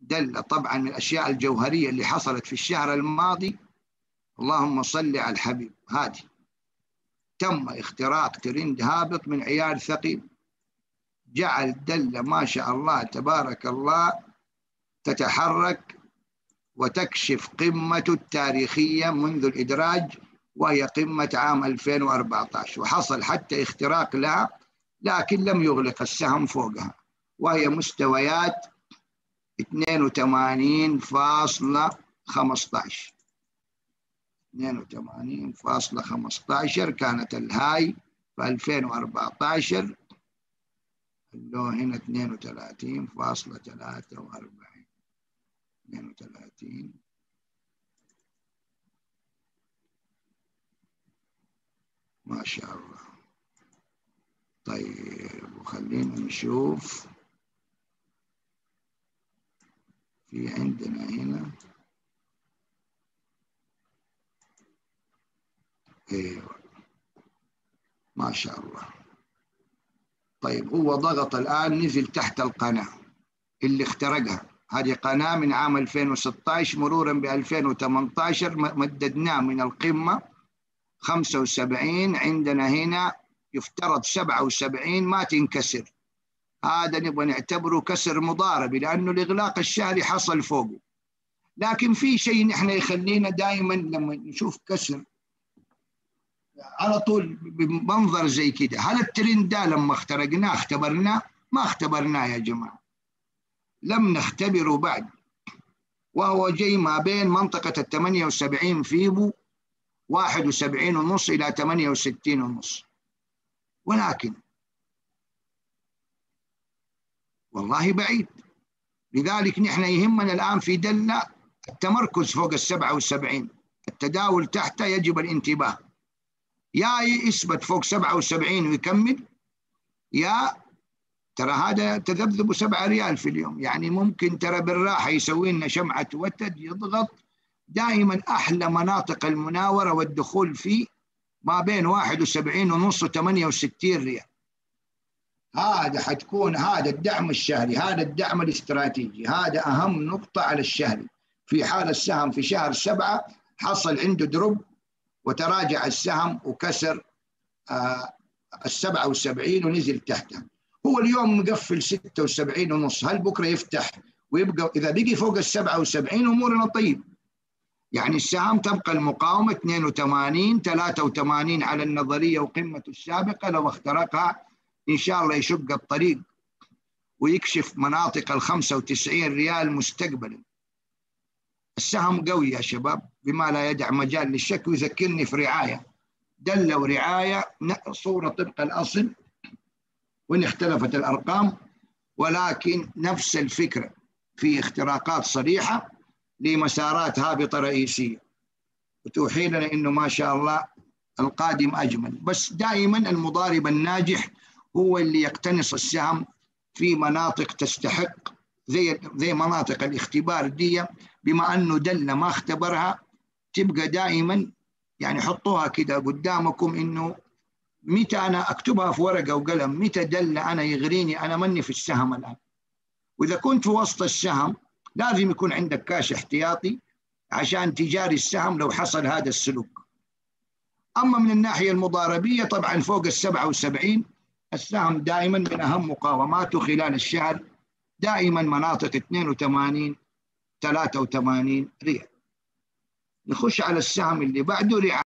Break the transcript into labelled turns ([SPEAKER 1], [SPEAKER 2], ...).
[SPEAKER 1] دلة طبعا من الأشياء الجوهرية اللي حصلت في الشهر الماضي، اللهم صل على الحبيب، هذه تم اختراق ترند هابط من عيار ثقيل، جعل دلة ما شاء الله تبارك الله تتحرك وتكشف قمته التاريخية منذ الإدراج، وهي قمة عام 2014، وحصل حتى اختراق لها لكن لم يغلق السهم فوقها، وهي مستويات 82.15. 82.15 كانت الهاي في 2014، اللي هنا 32.43. 32. ما شاء الله. طيب وخلينا نشوف في عندنا هنا. ايوه ما شاء الله. طيب هو ضغط الآن، نزل تحت القناة اللي اخترقها، هذه قناة من عام 2016 مرورا ب 2018، مددناه من القمة 75، عندنا هنا يفترض 77 ما تنكسر، هذا نبغى نعتبره كسر مضاربي لأنه الإغلاق الشهري حصل فوقه. لكن في شيء نحن يخلينا دائما لما نشوف كسر على طول بمنظر زي كده، هل الترند ده لما اخترقناه اختبرناه؟ ما اختبرناه يا جماعة، لم نختبره بعد، وهو جاي ما بين منطقة 78 فيبو 71.5 إلى 68.5، ولكن والله بعيد. لذلك نحن يهمنا الآن في دلة التمركز فوق 77، التداول تحته يجب الانتباه، يا يثبت فوق 77 ويكمل، يا ترى هذا تذبذب 7 ريال في اليوم، يعني ممكن ترى بالراحة يسوي لنا شمعة وتد، يضغط. دائما أحلى مناطق المناورة والدخول فيه ما بين 71.5 و 68 ريال، هذا حتكون هذا الدعم الشهري، هذا الدعم الاستراتيجي، هذا أهم نقطة على الشهري. في حال السهم في شهر 7 حصل عنده دروب وتراجع السهم وكسر 77 ونزل تحتها، هو اليوم مقفل 76.5، هل بكرة يفتح ويبقى إذا بقي فوق 77 أمورنا طيب، يعني السهم تبقى المقاومة 82 83 على النظرية وقمته السابقة، لو اخترقها إن شاء الله يشق الطريق ويكشف مناطق 95 ريال مستقبلا. السهم قوي يا شباب بما لا يدع مجال للشك، ويذكرني في رعاية، دلة ورعاية صورة طبق الأصل، وإن اختلفت الأرقام ولكن نفس الفكرة، في اختراقات صريحة لمسارات هابطة رئيسية، وتوحي لنا إنه ما شاء الله القادم أجمل. بس دائما المضارب الناجح هو اللي يقتنص السهم في مناطق تستحق، زي مناطق الاختبار دي، بما أنه دلة ما اختبرها تبقى دائما يعني حطوها كده قدامكم، إنه متى أنا أكتبها في ورقة وقلم، متى دلة أنا يغريني أنا مني في السهم الآن. وإذا كنت في وسط السهم لازم يكون عندك كاش احتياطي عشان تجاري السهم لو حصل هذا السلوك. أما من الناحية المضاربية طبعا فوق 77 السهم دائما من أهم مقاوماته خلال الشهر، دائما مناطق 82 83 ريال. نخش على السهم اللي بعده،